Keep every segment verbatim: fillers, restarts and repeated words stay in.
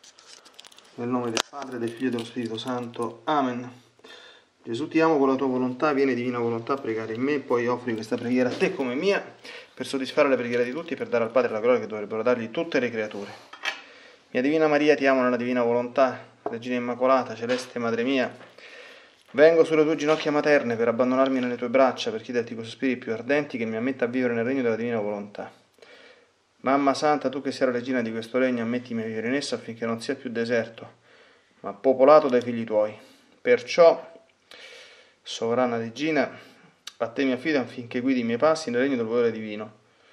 Nel nome del Padre, del Figlio e dello Spirito Santo. Amen. Gesù, ti amo con la tua volontà, vieni divina volontà a pregare in me, poi offri questa preghiera a te come mia, per soddisfare le preghiere di tutti e per dare al Padre la gloria che dovrebbero dargli tutte le creature. Mia Divina Maria, ti amo nella divina volontà, Regina Immacolata, celeste Madre mia, vengo sulle tue ginocchia materne per abbandonarmi nelle tue braccia, per chiederti con spiriti più ardenti che mi ammetta a vivere nel regno della divina volontà. Mamma Santa, tu che sei la regina di questo regno, ammettimi a vivere in esso affinché non sia più deserto, ma popolato dai figli tuoi. Perciò, sovrana regina, a te mi affido affinché guidi i miei passi nel regno del volere divino.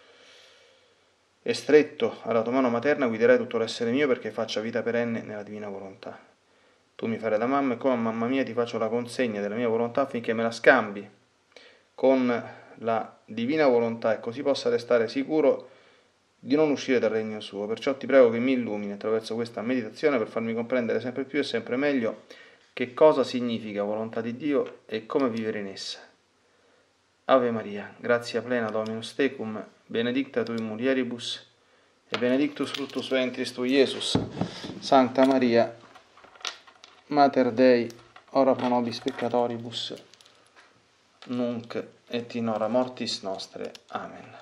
E stretto alla tua mano materna guiderai tutto l'essere mio perché faccia vita perenne nella divina volontà. Tu mi farai da mamma e come a mamma mia ti faccio la consegna della mia volontà affinché me la scambi con la divina volontà e così possa restare sicuro di non uscire dal regno suo. Perciò ti prego che mi illumini attraverso questa meditazione per farmi comprendere sempre più e sempre meglio che cosa significa volontà di Dio e come vivere in essa. Ave Maria, grazia plena Dominus tecum, benedicta tui mulieribus e benedictus fructus ventris tui, Iesus. Sancta Maria, Mater Dei, ora pro nobis peccatoribus, nunc et in hora mortis nostre. Amen.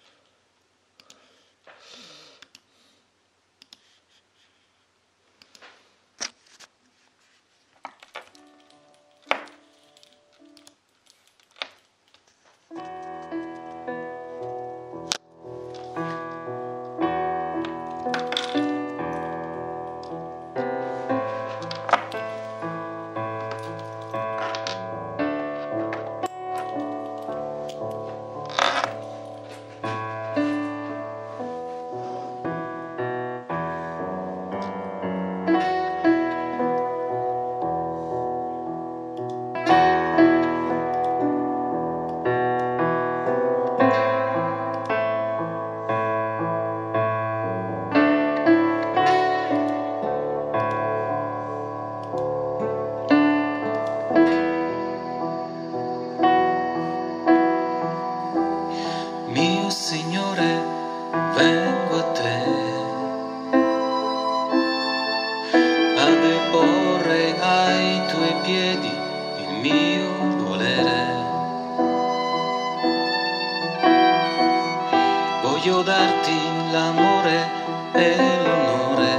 Voglio darti l'amore e l'onore,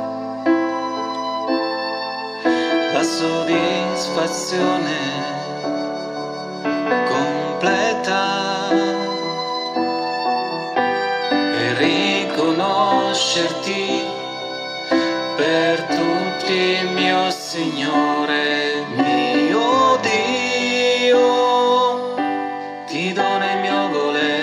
la soddisfazione completa e riconoscerti per tutti, mio Signore, mio Dio, ti dono il mio volere.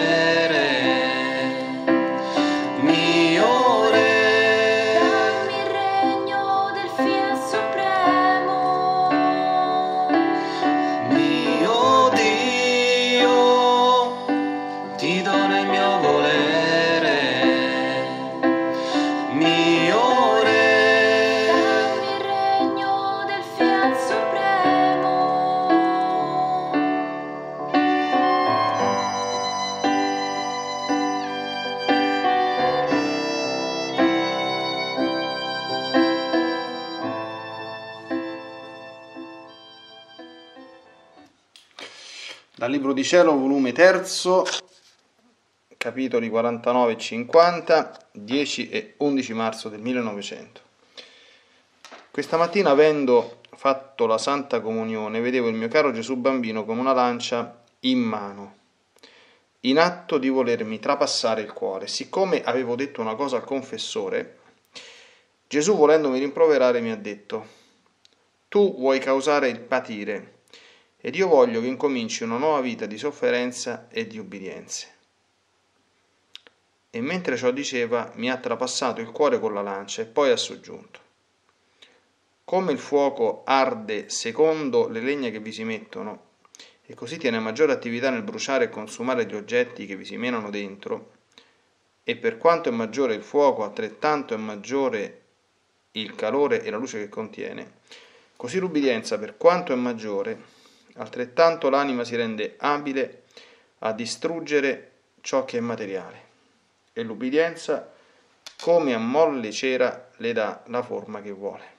Dal Libro di Cielo, volume terzo, capitoli quarantanove e cinquanta, dieci e undici marzo del millenovecento. Questa mattina, avendo fatto la Santa Comunione, vedevo il mio caro Gesù bambino con una lancia in mano, in atto di volermi trapassare il cuore. Siccome avevo detto una cosa al confessore, Gesù, volendomi rimproverare, mi ha detto: tu vuoi causare il patire, ed io voglio che incominci una nuova vita di sofferenza e di ubbidienze. E mentre ciò diceva, mi ha trapassato il cuore con la lancia e poi ha soggiunto: come il fuoco arde secondo le legna che vi si mettono, e così tiene maggiore attività nel bruciare e consumare gli oggetti che vi si menano dentro, e per quanto è maggiore il fuoco, altrettanto è maggiore il calore e la luce che contiene, così l'ubbidienza, per quanto è maggiore, altrettanto l'anima si rende abile a distruggere ciò che è materiale, e l'ubbidienza come a molle cera le dà la forma che vuole.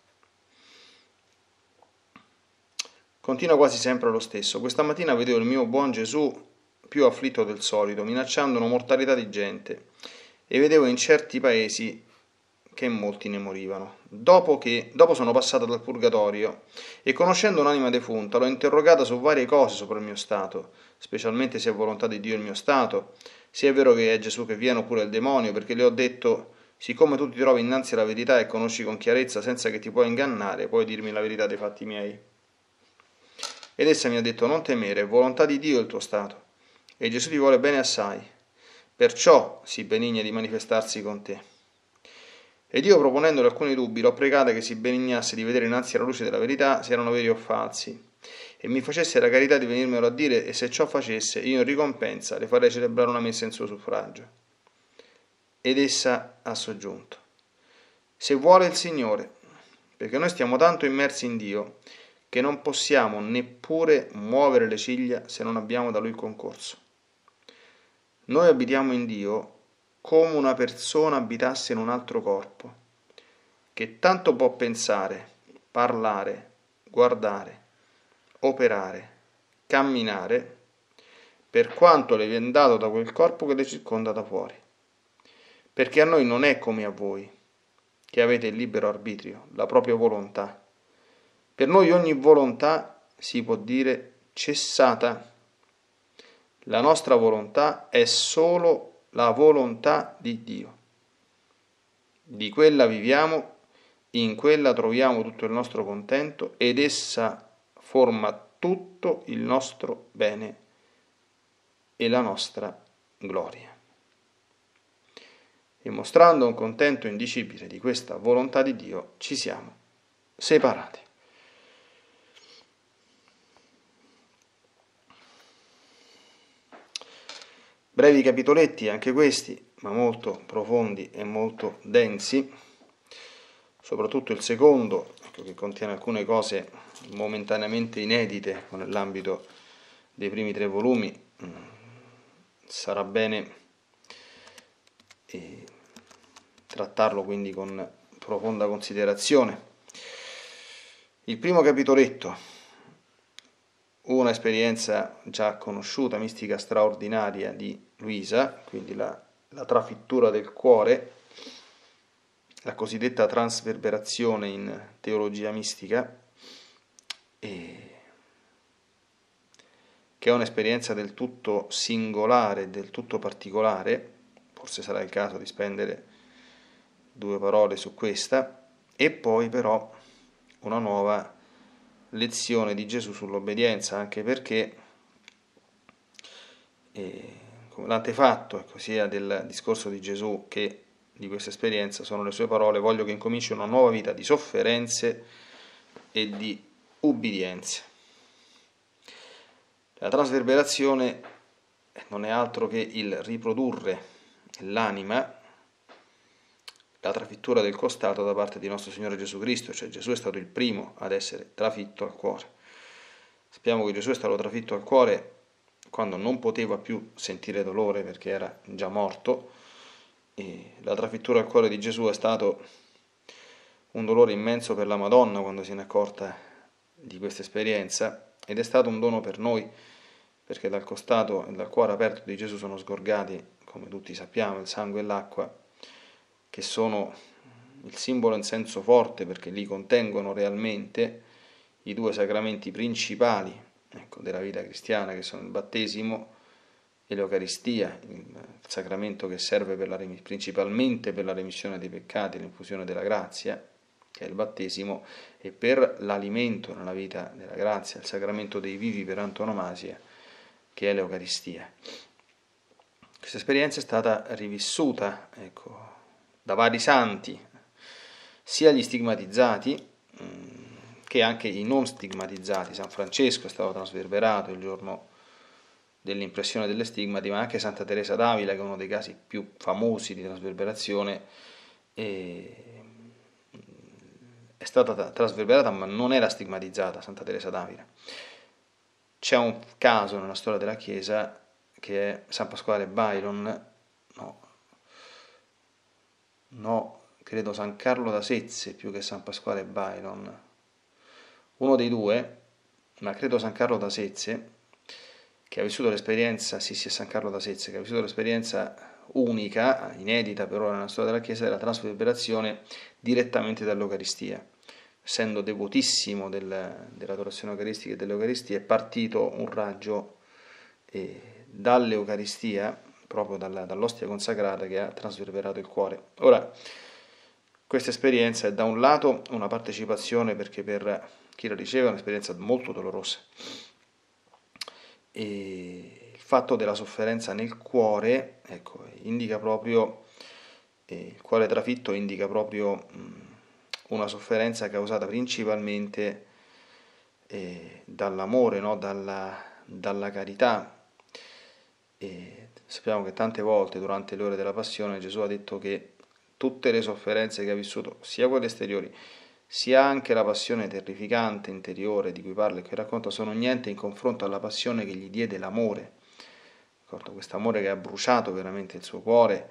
Continua quasi sempre lo stesso. Questa mattina vedevo il mio buon Gesù più afflitto del solito, minacciando una mortalità di gente, e vedevo in certi paesi che molti ne morivano. Dopo che, dopo sono passato dal purgatorio e conoscendo un'anima defunta l'ho interrogata su varie cose sopra il mio stato, specialmente se è volontà di Dio il mio stato, se è vero che è Gesù che viene oppure il demonio, perché le ho detto: siccome tu ti trovi innanzi alla verità e conosci con chiarezza senza che ti puoi ingannare, puoi dirmi la verità dei fatti miei. Ed essa mi ha detto: non temere, è volontà di Dio il tuo stato, e Gesù ti vuole bene assai, perciò si benigna di manifestarsi con te. Ed io, proponendole alcuni dubbi, l'ho pregata che si benignasse di vedere innanzi alla luce della verità se erano veri o falsi, e mi facesse la carità di venirmelo a dire, e se ciò facesse, io in ricompensa le farei celebrare una messa in suo suffragio. Ed essa ha soggiunto: se vuole il Signore, perché noi stiamo tanto immersi in Dio che non possiamo neppure muovere le ciglia se non abbiamo da Lui concorso. Noi abitiamo in Dio come una persona abitasse in un altro corpo, che tanto può pensare, parlare, guardare, operare, camminare, per quanto le viene dato da quel corpo che le circonda da fuori. Perché a noi non è come a voi, che avete il libero arbitrio, la propria volontà. Per noi ogni volontà si può dire cessata. La nostra volontà è solo la volontà di Dio. Di quella viviamo, in quella troviamo tutto il nostro contento ed essa forma tutto il nostro bene e la nostra gloria. E mostrando un contento indicibile di questa volontà di Dio, ci siamo separati. Brevi capitoletti anche questi, ma molto profondi e molto densi, soprattutto il secondo, ecco, che contiene alcune cose momentaneamente inedite nell'ambito dei primi tre volumi. Sarà bene eh, trattarlo quindi con profonda considerazione. Il primo capitoletto, una esperienza già conosciuta, mistica straordinaria di Luisa, quindi la, la trafittura del cuore, la cosiddetta trasverberazione in teologia mistica, e che è un'esperienza del tutto singolare, del tutto particolare. Forse sarà il caso di spendere due parole su questa, e poi però una nuova lezione di Gesù sull'obbedienza, anche perché eh, come l'antefatto, ecco, sia del discorso di Gesù che di questa esperienza sono le sue parole: voglio che incominci una nuova vita di sofferenze e di ubbidienze. La trasverberazione non è altro che il riprodurre l'anima, la trafittura del costato da parte di nostro Signore Gesù Cristo, cioè Gesù è stato il primo ad essere trafitto al cuore. Sappiamo che Gesù è stato trafitto al cuore quando non poteva più sentire dolore perché era già morto, e la trafittura al cuore di Gesù è stato un dolore immenso per la Madonna quando se ne è accorta di questa esperienza, ed è stato un dono per noi, perché dal costato e dal cuore aperto di Gesù sono sgorgati, come tutti sappiamo, il sangue e l'acqua, che sono il simbolo in senso forte, perché li contengono realmente i due sacramenti principali, ecco, della vita cristiana, che sono il battesimo e l'Eucaristia, il sacramento che serve per la, principalmente per la remissione dei peccati, l'infusione della grazia, che è il battesimo, e per l'alimento nella vita della grazia, il sacramento dei vivi per antonomasia, che è l'Eucaristia. Questa esperienza è stata rivissuta, ecco, da vari santi, sia gli stigmatizzati che anche i non stigmatizzati. San Francesco è stato trasverberato il giorno dell'impressione delle stigmati, ma anche Santa Teresa d'Avila, che è uno dei casi più famosi di trasverberazione, è stata trasverberata ma non era stigmatizzata. Santa Teresa d'Avila. C'è un caso nella storia della Chiesa che è San Pasquale Byron, no, no, credo San Carlo d'Asezze più che San Pasquale Byron, uno dei due, ma credo San Carlo d'Asezze, che ha vissuto l'esperienza, sì sì, San Carlo d'Asezze, che ha vissuto l'esperienza unica, inedita per ora nella storia della Chiesa, della trasfigurazione direttamente dall'Eucaristia. Essendo devotissimo del, dell'adorazione eucaristica e dell'Eucaristia, è partito un raggio eh, dall'Eucaristia, proprio dalla, dall'ostia consacrata, che ha trasverberato il cuore. Ora, questa esperienza è da un lato una partecipazione, perché per chi la riceve è un'esperienza molto dolorosa, e il fatto della sofferenza nel cuore, ecco, indica proprio, eh, il cuore trafitto indica proprio mh, una sofferenza causata principalmente eh, dall'amore, no? dalla, dalla carità. E sappiamo che tante volte durante le ore della passione Gesù ha detto che tutte le sofferenze che ha vissuto, sia quelle esteriori, sia anche la passione terrificante interiore di cui parla e che racconta, sono niente in confronto alla passione che gli diede l'amore. Questo amore che ha bruciato veramente il suo cuore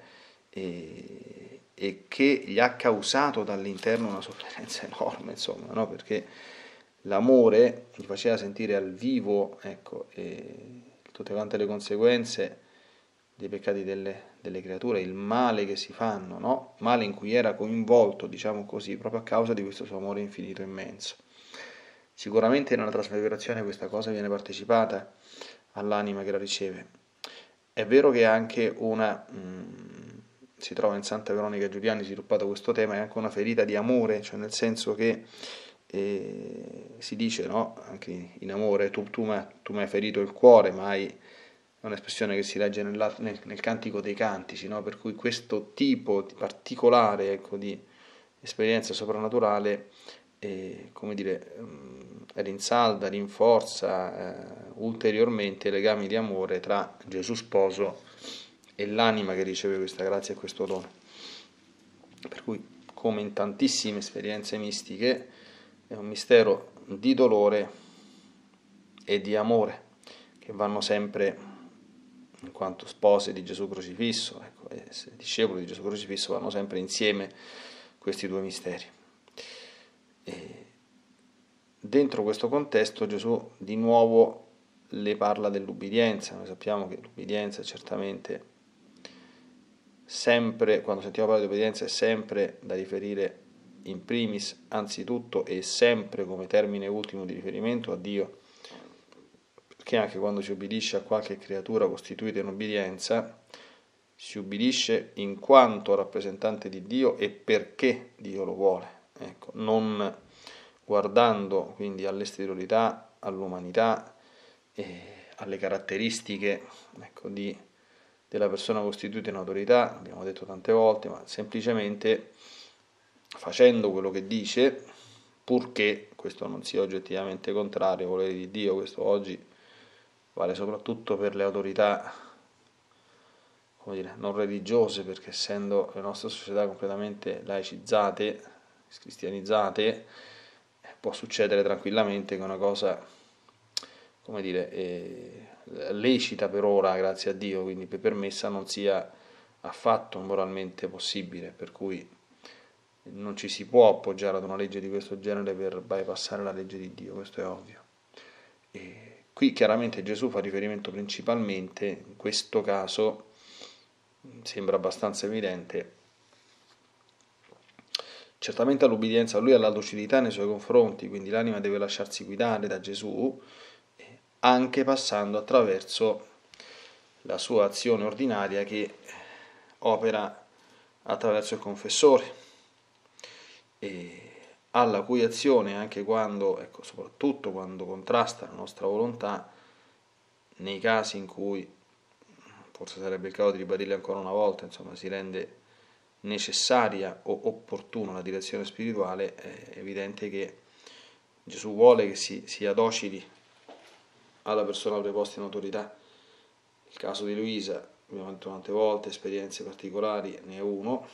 e, e che gli ha causato dall'interno una sofferenza enorme, insomma, no? Perché l'amore gli faceva sentire al vivo, ecco, e tutte quante le conseguenze dei peccati delle, delle creature, il male che si fanno, no? Male in cui era coinvolto, diciamo così, proprio a causa di questo suo amore infinito e immenso. Sicuramente nella trasfigurazione questa cosa viene partecipata all'anima che la riceve. È vero che anche una, mh, si trova in Santa Veronica Giuliani sviluppato questo tema, è anche una ferita di amore, cioè nel senso che eh, si dice, no? Anche in amore, tu, tu mi hai ferito il cuore, ma hai, è un'espressione che si legge nel, nel, nel Cantico dei Cantici, no? Per cui questo tipo di particolare, ecco, di esperienza soprannaturale, eh, come dire, rinsalda, rinforza eh, ulteriormente i legami di amore tra Gesù sposo e l'anima che riceve questa grazia e questo dono. Per cui, come in tantissime esperienze mistiche, è un mistero di dolore e di amore che vanno sempre, in quanto spose di Gesù crocifisso, ecco, e discepoli di Gesù crocifisso, vanno sempre insieme questi due misteri. E dentro questo contesto Gesù di nuovo le parla dell'ubbidienza. Noi sappiamo che l'ubbidienza è certamente sempre, quando sentiamo parlare di obbedienza, è sempre da riferire in primis, anzitutto e sempre come termine ultimo di riferimento a Dio, perché anche quando si ubbidisce a qualche creatura costituita in obbedienza, si ubbidisce in quanto rappresentante di Dio e perché Dio lo vuole, ecco, non guardando quindi all'esteriorità, all'umanità e alle caratteristiche, ecco, di, della persona costituita in autorità, abbiamo detto tante volte, ma semplicemente facendo quello che dice, purché questo non sia oggettivamente contrario al volere di Dio. Questo oggi vale soprattutto per le autorità, come dire, non religiose, perché essendo le nostre società completamente laicizzate, cristianizzate, può succedere tranquillamente che una cosa, come dire, eh, lecita per ora, grazie a Dio, quindi permessa, non sia affatto moralmente possibile, per cui non ci si può appoggiare ad una legge di questo genere per bypassare la legge di Dio, questo è ovvio. E qui chiaramente Gesù fa riferimento principalmente, in questo caso, sembra abbastanza evidente, certamente all'ubbidienza a lui e alla docilità nei suoi confronti, quindi l'anima deve lasciarsi guidare da Gesù, anche passando attraverso la sua azione ordinaria che opera attraverso il confessore, e alla cui azione, anche quando, ecco, soprattutto quando contrasta la nostra volontà, nei casi in cui, forse sarebbe il caso di ribadirle ancora una volta, insomma, si rende necessaria o opportuna la direzione spirituale, è evidente che Gesù vuole che si sia docili alla persona preposta in autorità. Il caso di Luisa, abbiamo detto tante volte, esperienze particolari, ne è uno,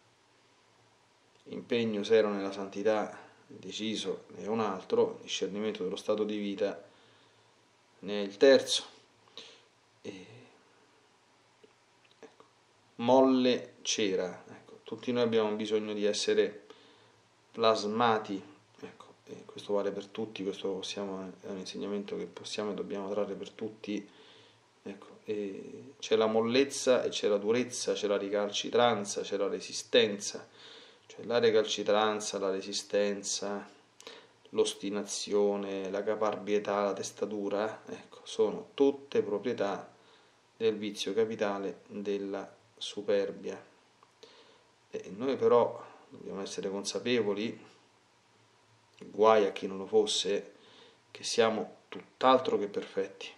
impegno serio nella santità deciso ne è un altro, discernimento dello stato di vita ne è il terzo, e, ecco, molle cera, ecco, tutti noi abbiamo bisogno di essere plasmati, ecco, e questo vale per tutti, questo possiamo, è un insegnamento che possiamo e dobbiamo trarre per tutti, ecco, e c'è la mollezza e c'è la durezza, c'è la ricalcitranza, c'è la resistenza, cioè la recalcitranza, la resistenza, l'ostinazione, la caparbietà, la testatura, ecco, sono tutte proprietà del vizio capitale della superbia. E noi però dobbiamo essere consapevoli, guai a chi non lo fosse, che siamo tutt'altro che perfetti.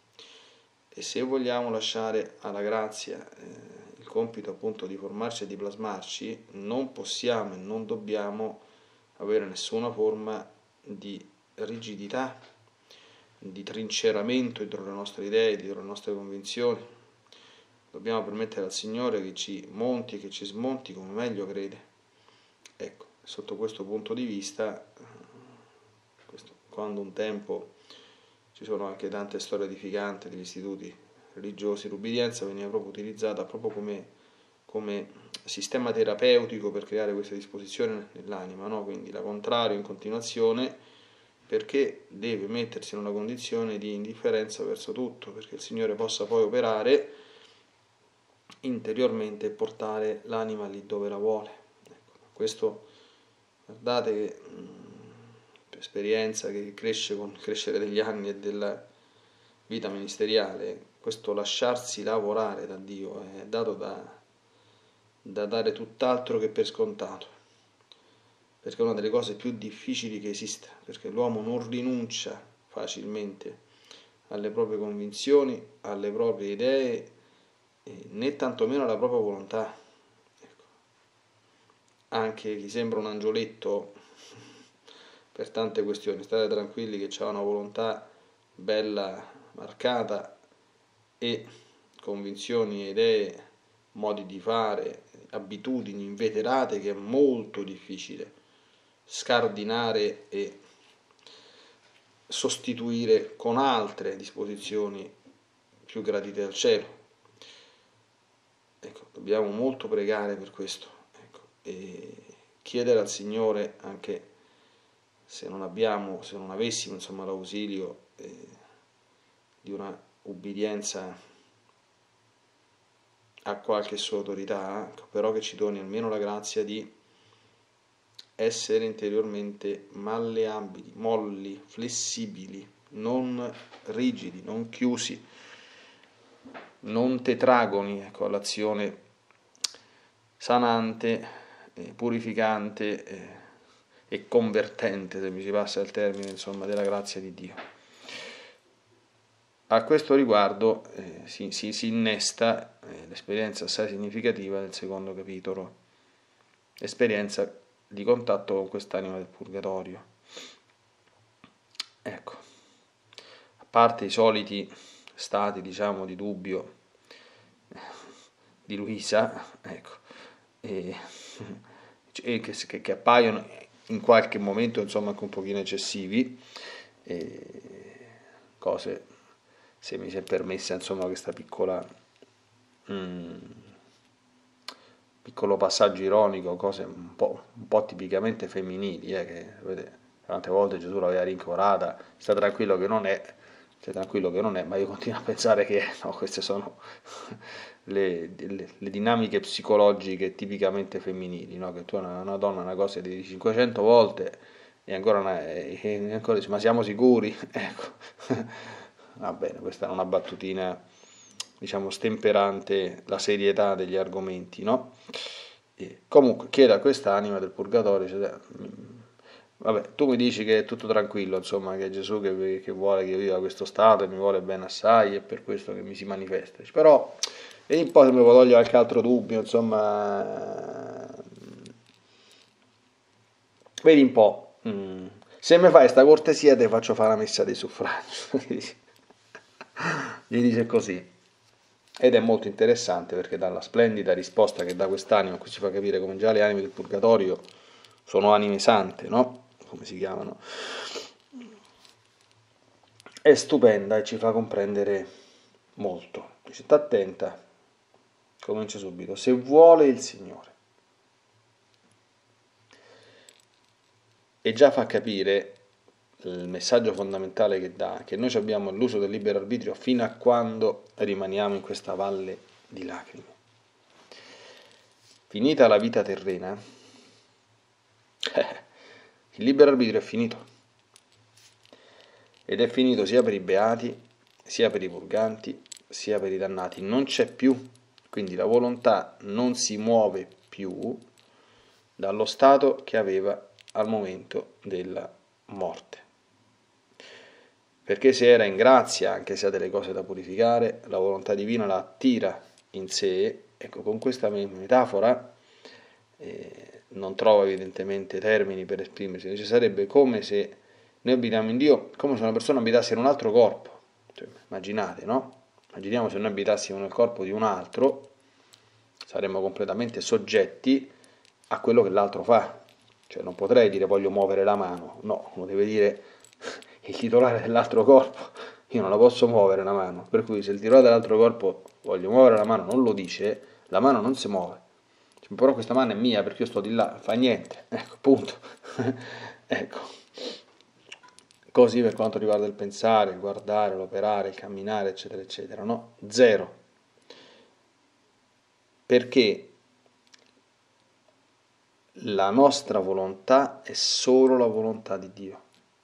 E se vogliamo lasciare alla grazia eh, il compito appunto di formarci e di plasmarci, non possiamo e non dobbiamo avere nessuna forma di rigidità, di trinceramento dietro le nostre idee, dietro le nostre convinzioni. Dobbiamo permettere al Signore che ci monti e che ci smonti come meglio crede. Ecco, sotto questo punto di vista, questo, quando un tempo ci sono anche tante storie edificanti degli istituti religiosi, l'ubbidienza veniva proprio utilizzata proprio come, come sistema terapeutico per creare questa disposizione nell'anima, no? Quindi la contrario in continuazione, perché deve mettersi in una condizione di indifferenza verso tutto, perché il Signore possa poi operare interiormente e portare l'anima lì dove la vuole. Ecco, questo, guardate che per esperienza che cresce con il crescere degli anni e della vita ministeriale, questo lasciarsi lavorare da Dio è dato da, da dare tutt'altro che per scontato, perché è una delle cose più difficili che esista, perché l'uomo non rinuncia facilmente alle proprie convinzioni, alle proprie idee, né tantomeno alla propria volontà. Ecco. Anche chi sembra un angioletto per tante questioni, state tranquilli che c'ha una volontà bella marcata e convinzioni, idee, modi di fare, abitudini inveterate che è molto difficile scardinare e sostituire con altre disposizioni più gradite al cielo. Ecco, dobbiamo molto pregare per questo, ecco, e chiedere al Signore, anche se non abbiamo, se non avessimo insomma l'ausilio eh, di una ubbidienza a qualche sua autorità, ecco, però che ci doni almeno la grazia di essere interiormente malleabili, molli, flessibili, non rigidi, non chiusi, non tetragoni, ecco, all'azione sanante, eh, purificante eh, e convertente, se mi si passa il termine, insomma, della grazia di Dio. A questo riguardo eh, si, si, si innesta eh, l'esperienza assai significativa del secondo capitolo, l'esperienza di contatto con quest'anima del purgatorio. Ecco, a parte i soliti stati, diciamo, di dubbio di Luisa, ecco, e, e che, che appaiono in qualche momento, insomma, anche un pochino eccessivi, e cose, se mi si è permessa, insomma, questa piccola mm, piccolo passaggio ironico, cose un po', un po' tipicamente femminili, eh, che vedete, tante volte Gesù l'aveva rincuorata, sta tranquillo che non è, stai tranquillo che non è, ma io continuo a pensare che no, queste sono le, le, le dinamiche psicologiche tipicamente femminili, no? Che tu una, una donna una cosa di cinquecento volte e ancora, una, e ancora dici, ma siamo sicuri? Ecco, va bene, questa è una battutina, diciamo, stemperante la serietà degli argomenti, no? E comunque chiede a quest'anima del purgatorio, cioè, vabbè, tu mi dici che è tutto tranquillo, insomma, che è Gesù che, che vuole che io viva questo stato e mi vuole bene assai, è per questo che mi si manifesta. Però, vedi un po' se mi può togliere qualche altro dubbio, insomma, vedi un po', mm. se mi fai sta cortesia ti faccio fare la messa di suffragio. Gli dice così. Ed è molto interessante perché dalla splendida risposta che dà quest'anima, qui ci fa capire come già le anime del purgatorio sono anime sante, no? Come si chiamano? È stupenda e ci fa comprendere molto. Dice, sta attenta, comincia subito, se vuole il Signore, e già fa capire il messaggio fondamentale che dà, che noi abbiamo l'uso del libero arbitrio fino a quando rimaniamo in questa valle di lacrime. Finita la vita terrena, il libero arbitrio è finito, ed è finito sia per i beati, sia per i purganti, sia per i dannati. Non c'è più, quindi la volontà non si muove più dallo stato che aveva al momento della morte. Perché se era in grazia, anche se ha delle cose da purificare, la volontà divina la attira in sé. Ecco, con questa metafora eh, non trovo evidentemente termini per esprimersi, ci sarebbe come se noi abitiamo in Dio, come se una persona abitasse in un altro corpo. Cioè, immaginate, no? Immaginiamo se noi abitassimo nel corpo di un altro, saremmo completamente soggetti a quello che l'altro fa. Cioè non potrei dire voglio muovere la mano, no, uno deve dire il titolare dell'altro corpo, io non la posso muovere la mano, per cui se il titolare dell'altro corpo voglio muovere la mano non lo dice, la mano non si muove. Cioè, però questa mano è mia perché io sto di là, fa niente, ecco, punto. Ecco. Così per quanto riguarda il pensare, il guardare, l'operare, il camminare, eccetera, eccetera, no? Zero. Perché la nostra volontà è solo la volontà di Dio.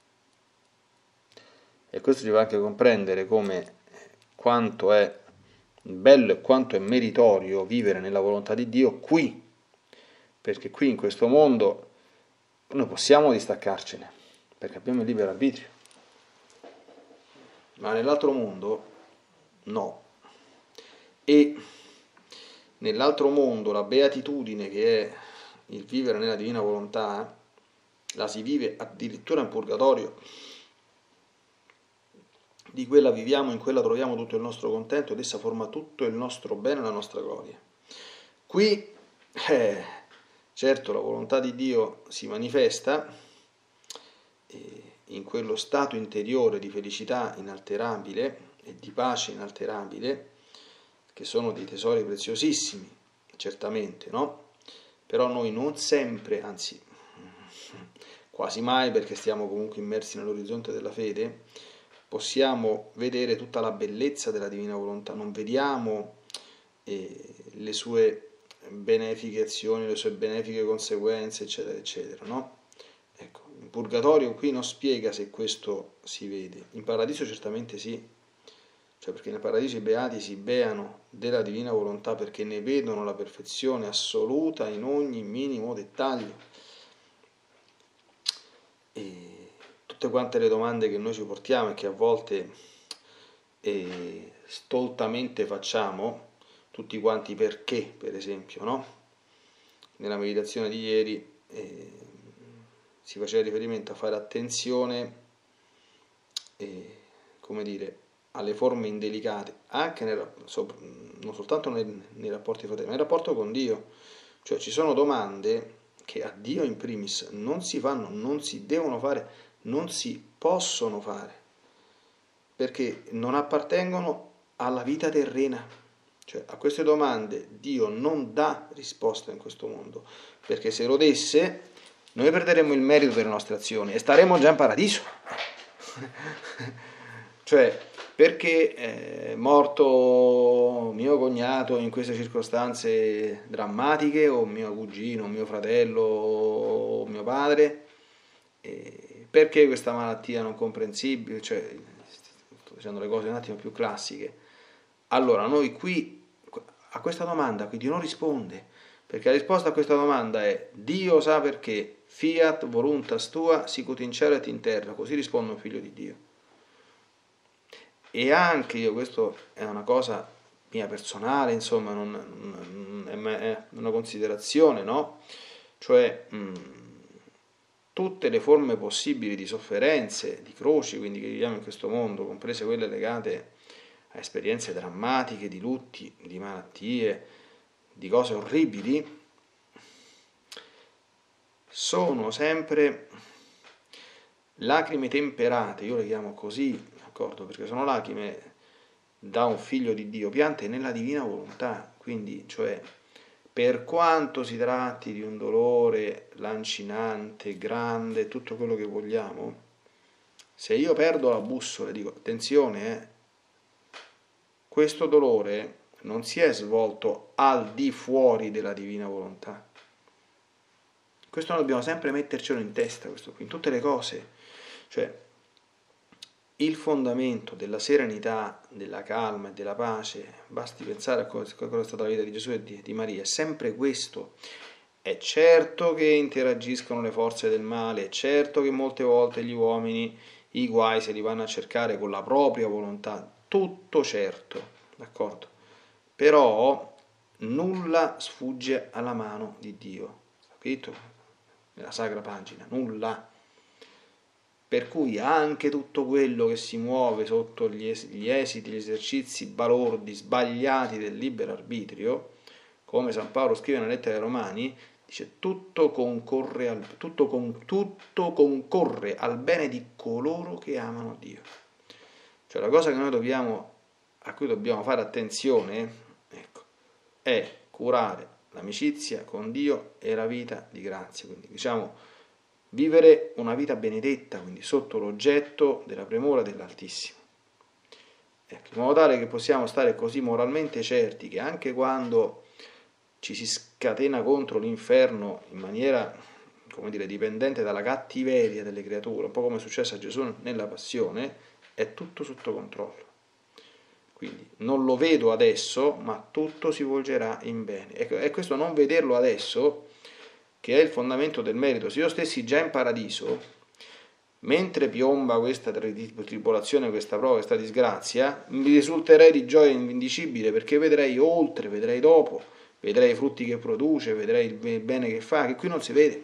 E questo ci fa anche comprendere come quanto è bello e quanto è meritorio vivere nella volontà di Dio qui, perché qui in questo mondo noi possiamo distaccarcene, perché abbiamo il libero arbitrio, ma nell'altro mondo no. E nell'altro mondo la beatitudine, che è il vivere nella divina volontà, la si vive addirittura in purgatorio. Di quella viviamo, in quella troviamo tutto il nostro contento ed essa forma tutto il nostro bene e la nostra gloria. Qui, eh, certo, la volontà di Dio si manifesta eh, in quello stato interiore di felicità inalterabile e di pace inalterabile, che sono dei tesori preziosissimi, certamente, no? Però noi non sempre, anzi quasi mai, perché stiamo comunque immersi nell'orizzonte della fede, possiamo vedere tutta la bellezza della divina volontà, non vediamo eh, le sue benefiche azioni, le sue benefiche conseguenze, eccetera, eccetera, no? Ecco, in purgatorio qui non spiega se questo si vede, in paradiso certamente sì, cioè perché nel paradiso i beati si beano della divina volontà perché ne vedono la perfezione assoluta in ogni minimo dettaglio. E tutte quante le domande che noi ci portiamo e che a volte eh, stoltamente facciamo, tutti quanti perché, per esempio, no? Nella meditazione di ieri eh, si faceva riferimento a fare attenzione, eh, come dire, alle forme indelicate, anche nel, non soltanto nei, nei rapporti fratelli, ma nel rapporto con Dio. Cioè ci sono domande che a Dio in primis non si fanno, non si devono fare, non si possono fare, perché non appartengono alla vita terrena. Cioè a queste domande Dio non dà risposta in questo mondo, perché se lo desse noi perderemmo il merito delle nostre azioni e staremmo già in paradiso. Cioè perché è morto mio cognato in queste circostanze drammatiche, o mio cugino, o mio fratello, o mio padre, e perché questa malattia non comprensibile, cioè sto dicendo le cose un attimo più classiche. Allora noi qui a questa domanda qui Dio non risponde, perché la risposta a questa domanda è Dio sa perché, fiat voluntas tua sicut in cielo et in terra, così risponde un figlio di Dio. E anche io, questo è una cosa mia personale, insomma, non, non, è una considerazione, no? Cioè mh, tutte le forme possibili di sofferenze, di croci, quindi che viviamo in questo mondo, comprese quelle legate a esperienze drammatiche, di lutti, di malattie, di cose orribili, sono sempre lacrime temperate, io le chiamo così, perché sono lacrime da un figlio di Dio piante nella divina volontà, quindi cioè per quanto si tratti di un dolore lancinante, grande, tutto quello che vogliamo, se io perdo la bussola e dico attenzione, eh, questo dolore non si è svolto al di fuori della divina volontà. Questo noi dobbiamo sempre mettercelo in testa, questo qui, in tutte le cose. Cioè, il fondamento della serenità, della calma e della pace, basti pensare a cosa è stata la vita di Gesù e di, di Maria, è sempre questo. È certo che interagiscono le forze del male, è certo che molte volte gli uomini i guai se li vanno a cercare con la propria volontà, tutto certo, d'accordo? Però nulla sfugge alla mano di Dio, capito? Nella sacra pagina, nulla. Per cui anche tutto quello che si muove sotto gli, es- gli esiti, gli esercizi balordi, sbagliati del libero arbitrio, come San Paolo scrive nella lettera ai Romani, dice tutto concorre al, tutto con, tutto concorre al bene di coloro che amano Dio. Cioè la cosa che noi dobbiamo, a cui dobbiamo fare attenzione, ecco, è curare l'amicizia con Dio e la vita di grazia. Quindi diciamo vivere una vita benedetta, quindi sotto l'oggetto della premura dell'Altissimo. Ecco, in modo tale che possiamo stare così moralmente certi che anche quando ci si scatena contro l'inferno in maniera, come dire, dipendente dalla cattiveria delle creature, un po' come è successo a Gesù nella Passione, è tutto sotto controllo. Quindi non lo vedo adesso, ma tutto si volgerà in bene. E questo non vederlo adesso, che è il fondamento del merito. Se io stessi già in paradiso, mentre piomba questa tribolazione, questa prova, questa disgrazia, mi risulterei di gioia indicibile, perché vedrei oltre, vedrei dopo, vedrei i frutti che produce, vedrei il bene che fa, che qui non si vede.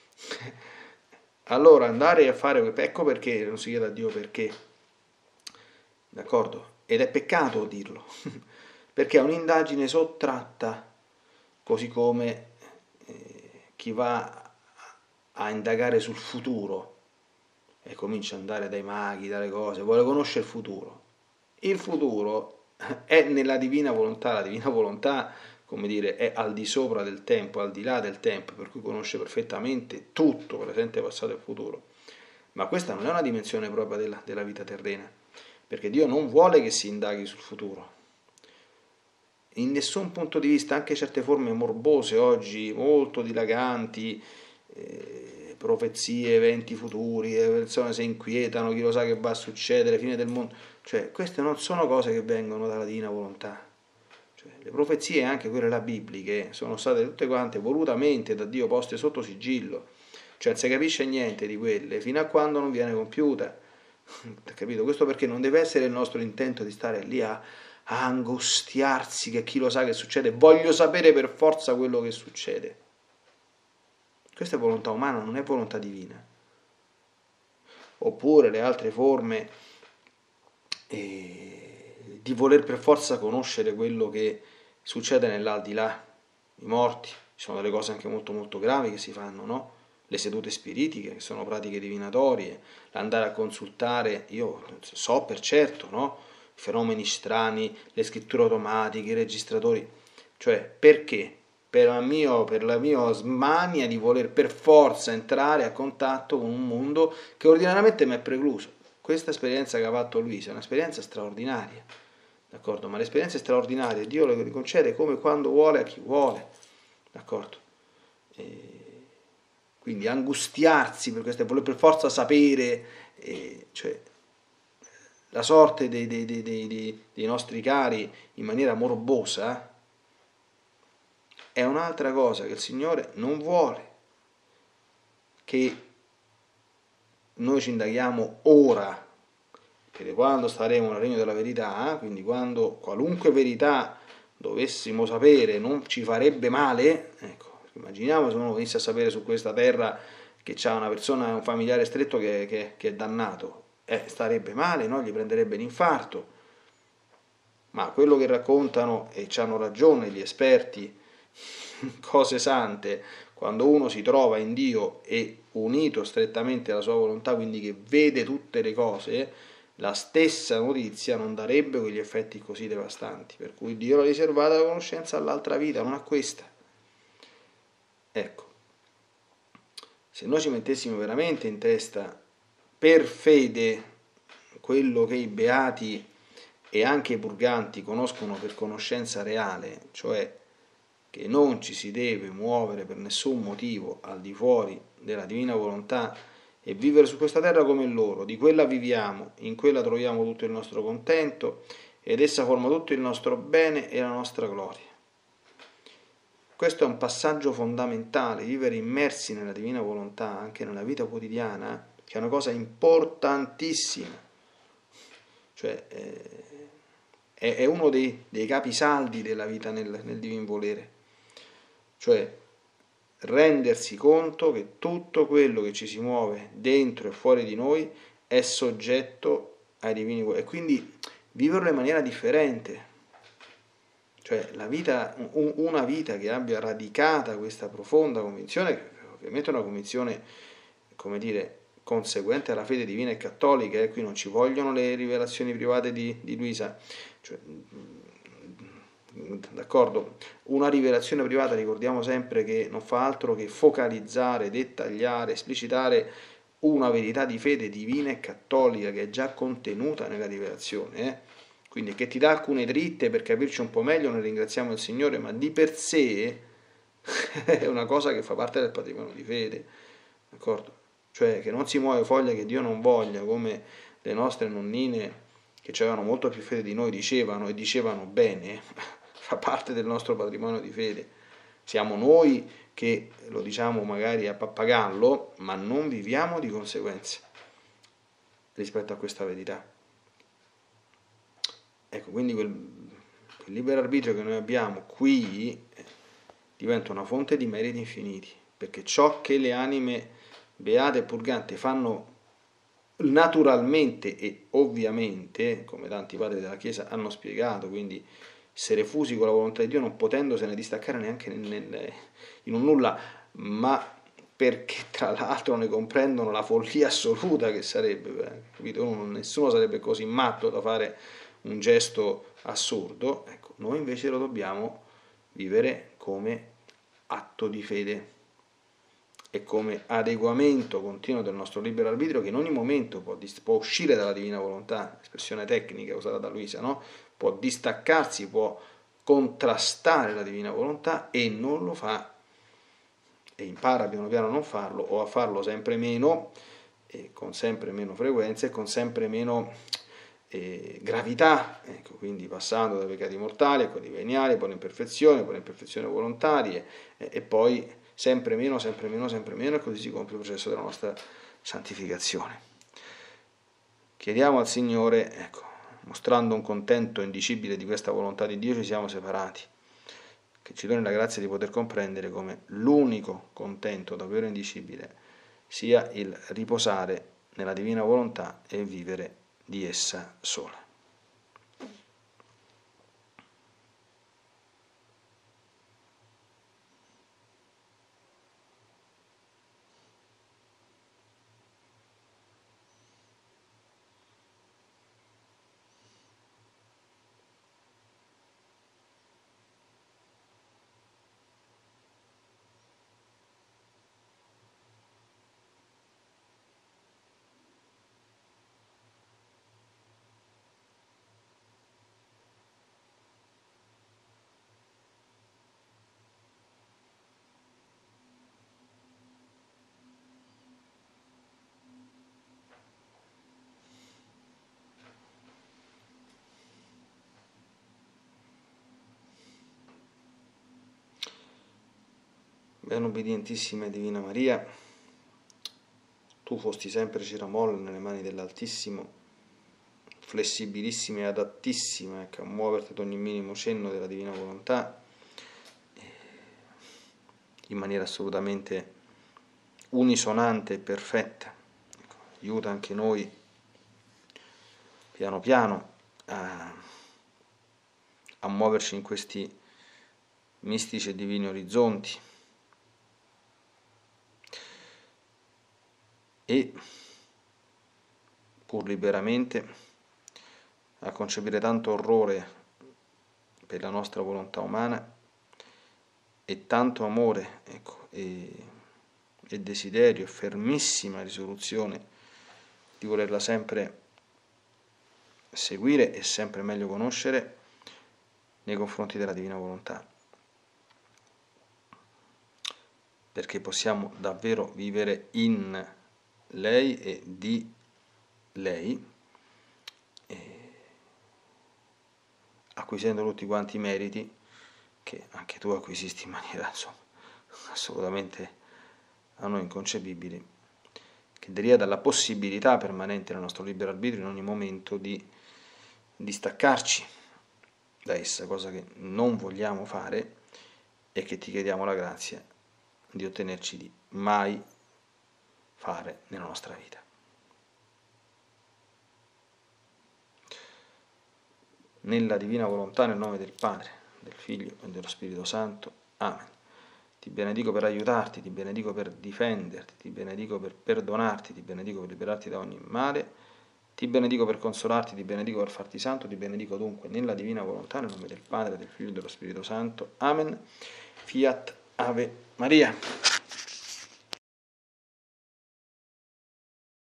Allora andare a fare, ecco perché non si chiede a Dio perché, d'accordo? Ed è peccato dirlo, perché è un'indagine sottratta, così come chi va a indagare sul futuro e comincia ad andare dai maghi, dalle cose, vuole conoscere il futuro. Il futuro è nella divina volontà, la divina volontà, come dire, è al di sopra del tempo, al di là del tempo, per cui conosce perfettamente tutto, presente, passato e futuro. Ma questa non è una dimensione propria della, della vita terrena, perché Dio non vuole che si indaghi sul futuro. In nessun punto di vista, anche certe forme morbose oggi, molto dilaganti, eh, profezie, eventi futuri, le persone si inquietano, chi lo sa che va a succedere, fine del mondo, cioè queste non sono cose che vengono dalla divina volontà. Cioè, le profezie, anche quelle là bibliche, sono state tutte quante volutamente da Dio poste sotto sigillo, cioè non si capisce niente di quelle fino a quando non viene compiuta, capito? Questo perché non deve essere il nostro intento di stare lì a a angustiarsi che chi lo sa che succede, voglio sapere per forza quello che succede. Questa è volontà umana, non è volontà divina. Oppure le altre forme eh, di voler per forza conoscere quello che succede nell'aldilà, i morti. Ci sono delle cose anche molto molto gravi che si fanno, no? Le sedute spiritiche, che sono pratiche divinatorie, l'andare a consultare, io so per certo, no? Fenomeni strani, le scritture automatiche, i registratori, cioè perché? Per la, mio, per la mia smania di voler per forza entrare a contatto con un mondo che ordinariamente mi è precluso. Questa esperienza che ha fatto Luisa è un'esperienza straordinaria, d'accordo? Ma l'esperienza è straordinaria, Dio le concede come quando vuole a chi vuole, d'accordo? E quindi angustiarsi per questo, voler per forza sapere, e, cioè la sorte dei, dei, dei, dei, dei nostri cari in maniera morbosa è un'altra cosa che il Signore non vuole che noi ci indaghiamo ora, perché quando staremo nel regno della verità, quindi quando qualunque verità dovessimo sapere non ci farebbe male, ecco, immaginiamo se uno venisse a sapere su questa terra che c'ha una persona, un familiare stretto che, che, che è dannato, Eh, starebbe male, no? Gli prenderebbe l'infarto. Ma quello che raccontano, e ci hanno ragione gli esperti, cose sante, quando uno si trova in Dio e unito strettamente alla sua volontà, quindi che vede tutte le cose, la stessa notizia non darebbe quegli effetti così devastanti, per cui Dio l'ha riservata la conoscenza all'altra vita, non a questa. Ecco, se noi ci mettessimo veramente in testa per fede quello che i beati e anche i purganti conoscono per conoscenza reale, cioè che non ci si deve muovere per nessun motivo al di fuori della divina volontà e vivere su questa terra come loro, di quella viviamo, in quella troviamo tutto il nostro contento ed essa forma tutto il nostro bene e la nostra gloria. Questo è un passaggio fondamentale, vivere immersi nella divina volontà anche nella vita quotidiana, che è una cosa importantissima, cioè è, è uno dei, dei capisaldi della vita nel, nel divin volere, cioè rendersi conto che tutto quello che ci si muove dentro e fuori di noi è soggetto ai divini voleri e quindi viverlo in maniera differente. Cioè la vita, una vita che abbia radicata questa profonda convinzione, che ovviamente è una convinzione, come dire, conseguente alla fede divina e cattolica, e eh, qui non ci vogliono le rivelazioni private di, di Luisa, cioè, d'accordo, una rivelazione privata ricordiamo sempre che non fa altro che focalizzare, dettagliare, esplicitare una verità di fede divina e cattolica che è già contenuta nella rivelazione, eh? Quindi che ti dà alcune dritte per capirci un po' meglio, ne ringraziamo il Signore, ma di per sé è una cosa che fa parte del patrimonio di fede, d'accordo? Cioè che non si muove foglia che Dio non voglia, come le nostre nonnine che avevano molto più fede di noi dicevano e dicevano bene, fa parte del nostro patrimonio di fede. Siamo noi che lo diciamo magari a pappagallo, ma non viviamo di conseguenza rispetto a questa verità. Ecco, quindi quel, quel libero arbitrio che noi abbiamo qui diventa una fonte di meriti infiniti, perché ciò che le anime beate e purganti fanno naturalmente e ovviamente, come tanti padri della Chiesa hanno spiegato, quindi essere fusi con la volontà di Dio non potendosene distaccare neanche nel, nel, in un nulla, ma perché tra l'altro ne comprendono la follia assoluta che sarebbe, capito? Nessuno sarebbe così matto da fare un gesto assurdo, ecco, noi invece lo dobbiamo vivere come atto di fede e come adeguamento continuo del nostro libero arbitrio che in ogni momento può, può uscire dalla divina volontà, espressione tecnica usata da Luisa, no? Può distaccarsi, può contrastare la divina volontà e non lo fa e impara piano piano a non farlo o a farlo sempre meno e con sempre meno frequenza e con sempre meno E gravità, ecco, quindi passando dai peccati mortali a quelli veniali, poi l'imperfezione, poi l'imperfezione volontarie e, e poi sempre meno, sempre meno, sempre meno e così si compie il processo della nostra santificazione. Chiediamo al Signore, ecco, mostrando un contento indicibile di questa volontà di Dio ci siamo separati, che ci doni la grazia di poter comprendere come l'unico contento davvero indicibile sia il riposare nella divina volontà e vivere di essa sola. Ben obbedientissima e divina Maria, tu fosti sempre ciramolla nelle mani dell'Altissimo, flessibilissima e adattissima ecco, a muoverti ad ogni minimo cenno della divina volontà, in maniera assolutamente unisonante e perfetta. Ecco, aiuta anche noi, piano piano, a, a muoverci in questi mistici e divini orizzonti, e pur liberamente a concepire tanto orrore per la nostra volontà umana e tanto amore, ecco, e, e desiderio, fermissima risoluzione di volerla sempre seguire e sempre meglio conoscere nei confronti della Divina Volontà, perché possiamo davvero vivere in lei e di lei, e acquisendo tutti quanti i meriti che anche tu acquisisti in maniera, insomma, assolutamente a noi inconcepibili, che deriva dalla possibilità permanente nel nostro libero arbitrio in ogni momento di distaccarci da essa, cosa che non vogliamo fare e che ti chiediamo la grazia di ottenerci di mai fare nella nostra vita. Nella divina volontà, nel nome del Padre, del Figlio e dello Spirito Santo. Amen. Ti benedico per aiutarti, ti benedico per difenderti, ti benedico per perdonarti, ti benedico per liberarti da ogni male, ti benedico per consolarti, ti benedico per farti santo, ti benedico dunque nella divina volontà, nel nome del Padre, del Figlio e dello Spirito Santo. Amen. Fiat Ave Maria.